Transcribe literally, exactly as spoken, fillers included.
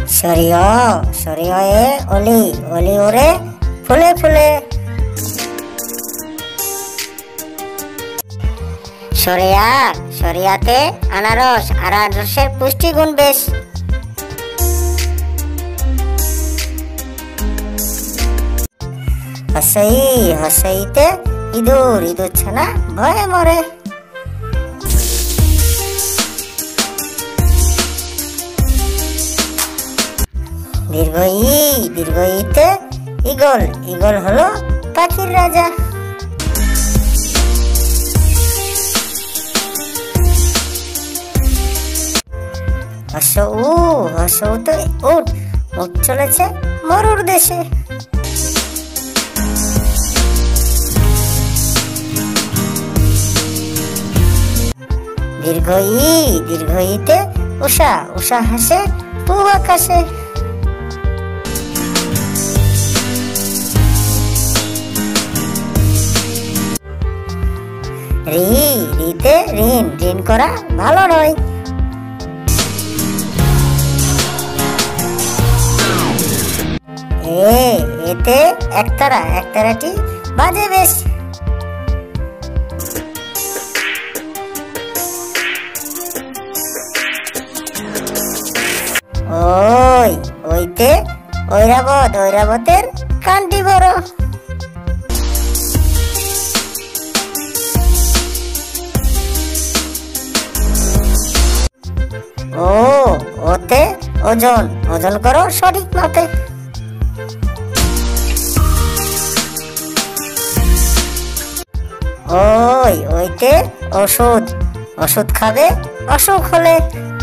সরিয় সরিয় এ অলি অলি ওরে ফুলে ফুলে। সরিয়া সরিয়াতে আনারস, আনারসের পুষ্টিগুণ বেশ। হসই হসইতে ইঁদুর, ইঁদুর ছানা ভয়ে মরে। দীর্ঘ ই দীর্ঘ ইতে ঈগল, ঈগল হলো পাখির রাজা। হর্ষ উ হর্ষ উতে উট, উট চলেছে মরুর দেশে। দীর্ঘ ই দীর্ঘ ইতে উষা, উষা হাসে পূব আকাশে। রি রিতে ঋণ, ঋণ করা ভালো নয়। এ এতে একতারা, একতারাটি বাজে বেশ। ওই ওইতে ঐরাবত, ঐরাবতের কানটি বড়। ও ওতে ওজন, ওজন করো সঠিক মাপে। ওই ওইতে ওষুধ, ওষুধ খাবে অসুখ হলে।